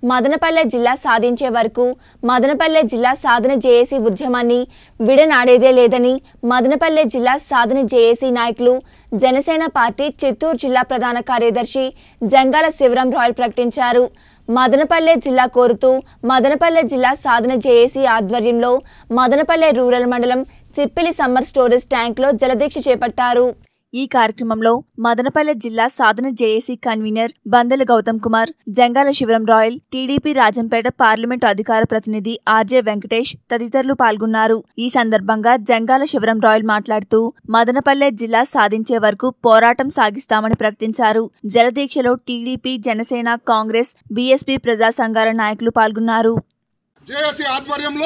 మదనపల్లె జిల్లా సాధించే వరకు మదనపల్లె జిల్లా సాధన జేఏసీ ఉద్యమాన్ని విడనాడేదే లేదని మదనపల్లె జిల్లా సాధన జేఏసీ నాయకులు జనసేన పార్టీ చిత్తూరు జిల్లా ప్రధాన కార్యదర్శి జంగాల శివరాం రాయల్ ప్రకటించారు। మదనపల్లె జిల్లా కోరుతూ మదనపల్లె జిల్లా సాధన జేఏసీ ఆధ్వర్యంలో మదనపల్లె రూరల్ మండలం చిప్పిలి సమ్మర్ స్టోరేజ్ ట్యాంక్ లో జలదీక్ష చేపట్టారు। ఈ కార్యక్రమంలో మదనపల్లె జిల్లా సాధన JAC convener Bandela Gautam Kumar, Jangala Sivaram Rayal, TDP Rajampet parliament అధికార ప్రతినిధి ఆర్జే వెంకటేష్ తదితరులు పాల్గొన్నారు। ఈ సందర్భంగా జంగాల శివరాం రాయల్ మాట్లాడుతూ మదనపల్లె జిల్లా సాధించే వరకు పోరాటం సాగిస్తామని ప్రకటించారు। జలదీక్షలో టీడీపీ, జనసేన, కాంగ్రెస్, బీఎస్పీ ప్రజా సంఘాల నాయకులు పాల్గొన్నారు। జేఏసీ ఆధ్వర్యంలో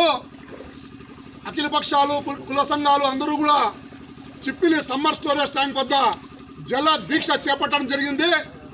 అఖిల పక్షాలు, కుల సంఘాలు అందరూ కూడా చిప్పిలి సమ్మర్ స్టోరేజ్ ట్యాంక్ వద్ద జల దీక్ష చేపట్టడం జరిగింది।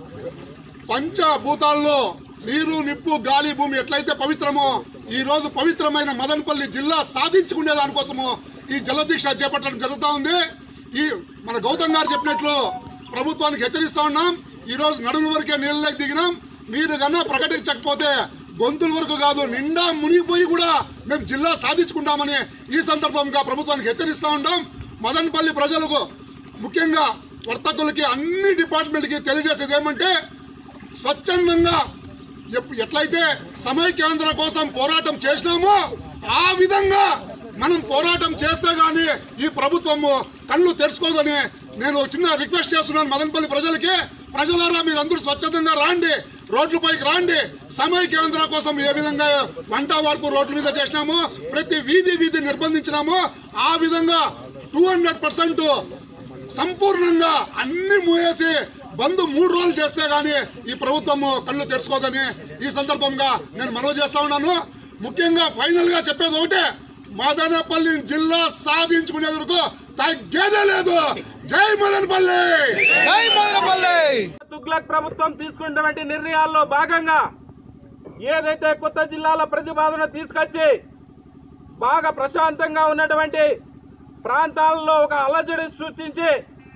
పంచభూతాల్లో నీరు, నిప్పు, గాలి, భూమి ఎట్లయితే పవిత్రమో ఈ రోజు పవిత్రమైన మదనపల్లి జిల్లా సాధించుకునే దానికోసము ఈ జల దీక్ష చేపట్టడం జరుగుతూ ఉంది। ఈ మన గౌతమ్ గారు చెప్పినట్లు ప్రభుత్వానికి హెచ్చరిస్తా ఉన్నాం। ఈ రోజు నడుము వరకే నీళ్ళకి దిగినాం, మీరు కన్నా ప్రకటించకపోతే గొంతుల వరకు కాదు నిండా మునిగిపోయి కూడా మేము జిల్లా సాధించుకుంటామని ఈ సందర్భంగా ప్రభుత్వానికి హెచ్చరిస్తూ ఉంటాం। మదనపల్లి ప్రజలకు ముఖ్యంగా వర్తకులకి అన్ని డిపార్ట్మెంట్కి తెలియజేసేది ఏమంటే స్వచ్ఛందంగా ఎట్లయితే సమైక్యాంధ్ర కోసం పోరాటం చేసినామో ఆ విధంగా మనం పోరాటం చేస్తే గానీ ఈ ప్రభుత్వము కళ్ళు తెరుచుకోదని నేను చిన్న రిక్వెస్ట్ చేస్తున్నాను మదనపల్లి ప్రజలకి। ప్రజలారా మీరందరూ స్వచ్ఛందంగా రాండి, రోడ్లపైకి రాండి। సమైక్యాంధ్ర కోసం ఏ విధంగా వంట వార్పు రోడ్ల మీద చేసినామో, ప్రతి వీధి నిర్బంధించినామో ఆ విధంగా 200% సంపూర్ణంగా అన్ని మూయేసి బంద్ 3 రోజులు చేస్తే గానీ ఈ ప్రభుత్వము కళ్ళు తెరుచుకోదని ఈ సందర్భంగా నేను మనవి చేస్తా ఉన్నాను। ముఖ్యంగా ఫైనల్ గా చెప్పేది ఒకటే, మదనపల్లి జిల్లా సాధించుకునే వరకు తగ్గేదే లేదు। జై మదనపల్లి, జై మదనపల్లి। తుగ్లక్ ప్రభుత్వం తీసుకున్నటువంటి నిర్ణయాల్లో భాగంగా ఏదైతే కొత్త జిల్లాల ప్రతిపాదన తీసుకొచ్చి బాగా ప్రశాంతంగా ఉన్నటువంటి ప్రాంతాల్లో ఒక అలజడి సృష్టించి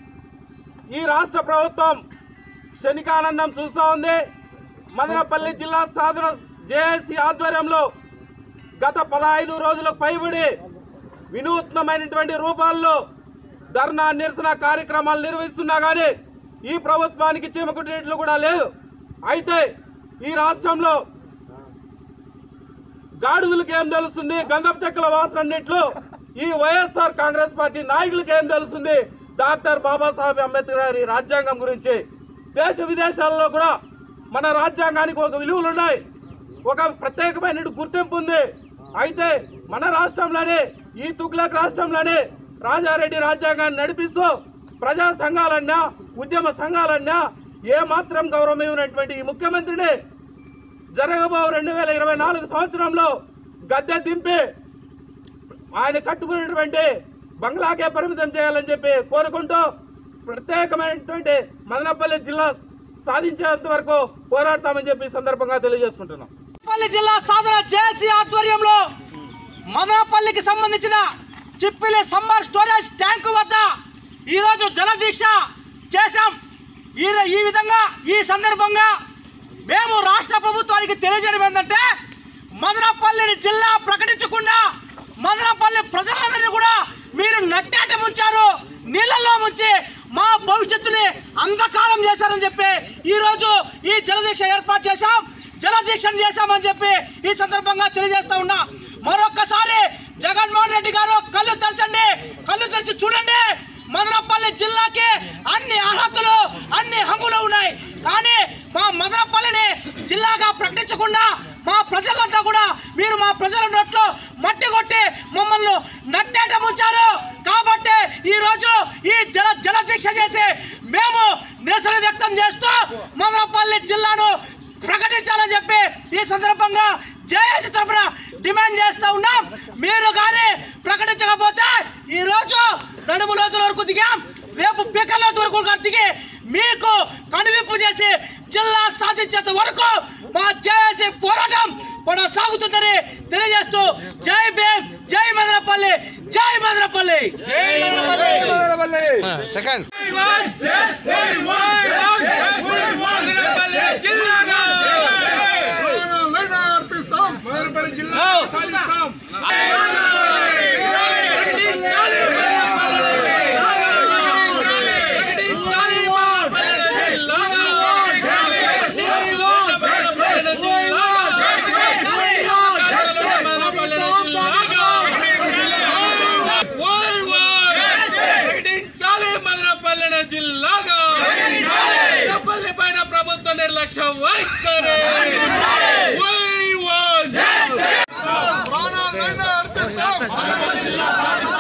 ఈ రాష్ట్ర ప్రభుత్వం శనికానందం చూస్తూ ఉంది। మదనపల్లి జిల్లా సాధన జేఏసీ ఆధ్వర్యంలో గత 15 రోజులకు పైబడి వినూత్నమైనటువంటి రూపాల్లో ధర్నా, నిరసన కార్యక్రమాలు నిర్వహిస్తున్నా కానీ ఈ ప్రభుత్వానికి చీమకుట్టినట్లు కూడా లేదు। అయితే ఈ రాష్ట్రంలో గాడిదలకు ఏం తెలుస్తుంది, గంధపు చెక్కల వాసన అన్నిట్లు ఈ వైఎస్ఆర్ కాంగ్రెస్ పార్టీ నాయకులకు ఏం తెలుస్తుంది డాక్టర్ బాబాసాహెబ్ అంబేద్కర్ గారి రాజ్యాంగం గురించి। దేశ విదేశాల్లో కూడా మన రాజ్యాంగానికి ఒక విలువలు ఉన్నాయి, ఒక ప్రత్యేకమైన గుర్తింపు ఉంది। అయితే మన రాష్ట్రంలోనే, ఈ తుగ్లక్ రాష్ట్రంలోనే రాజారెడ్డి రాజ్యాంగాన్ని నడిపిస్తూ ప్రజా సంఘాలన్నా, ఉద్యమ సంఘాలన్నా ఏమాత్రం గౌరవమైనటువంటి ఈ ముఖ్యమంత్రిని జరగబో 2024 సంవత్సరంలో గద్దె దింపి ఆయన కట్టుకున్నటువంటి బంగ్లాకే పరిమితం చేయాలని చెప్పి కోరుకుంటూ ప్రత్యేకమైనటువంటి మదనపల్లి జిల్లా సాధించేంత వరకు పోరాడతామని చెప్పి సందర్భంగా తెలియజేసుకుంటున్నాం। మదనపల్లి జిల్లా సాధన జేఏసీ ఆధ్వర్యంలో మదనపల్లికి సంబంధించిన చిప్పిలి సమ్మర్ స్టోరేజ్ ట్యాంకు వద్ద ఈరోజు జలదీక్ష చేశాం। ఈ విధంగా ఈ సందర్భంగా మేము రాష్ట్ర ప్రభుత్వానికి తెలియజేయడం ఏంటంటే మదనపల్లిని జిల్లా ప్రకటించకుండా మదనపల్లి ప్రజలందరినీ కూడా మీరు నట్టేట ముంచారు, నీళ్ళల్లో ముంచి మా భవిష్యత్తుని అంధకారం చేశారని చెప్పి ఈరోజు ఈ జలదీక్ష ఏర్పాటు చేశాం, జలదీక్షను చేశామని చెప్పి ఈ సందర్భంగా తెలియజేస్తా ఉన్నా। మరొక్కసారి జగన్మోహన్ రెడ్డి గారు కళ్ళు తెరచండి, కళ్ళు తెరిచి చూడండి। మదనపల్లి జిల్లాకి అన్ని అర్హతలు, అన్ని హంగులు ఉన్నాయి, కానీ మా మదనపల్లిని జిల్లాగా ప్రకటించకుండా మా ప్రజలంతా కూడా మీరు మా ప్రజల నోట్లో మట్టి కొట్టి మమ్మల్ని నట్టేట ముంచారు। కాబట్టి ఈరోజు ఈ జలదీక్ష చేసి మేము నిరసన వ్యక్తం చేస్తూ మదనపల్లి జిల్లాను ప్రకటించాలని చెప్పి ఈ సందర్భంగా జేఏసీ తరఫున డిమాండ్ చేస్తూ ఉన్నాం। మీరు కానీ ప్రకటించకపోతే ఈరోజు నడుము లోతుల వరకు దిగాం, రేపు పిక్కల వరకు దిగి మీకు కనువిప్పు చేసి జిల్లా సాధించేంత వరకు మా జేఏసీ పోరాటం కొనసాగుతుందని తెలియజేస్తూ జై భీమ్, జై మదనపల్లి, జై మదనపల్లి, జై మదనపల్లి। సెకండ్ జిల్లాగా జిల్లాగా మదనపల్లి పైన ప్రభుత్వ నిర్లక్ష్యం వైఖరి ప్రాణాలైనా అర్పిస్తాం.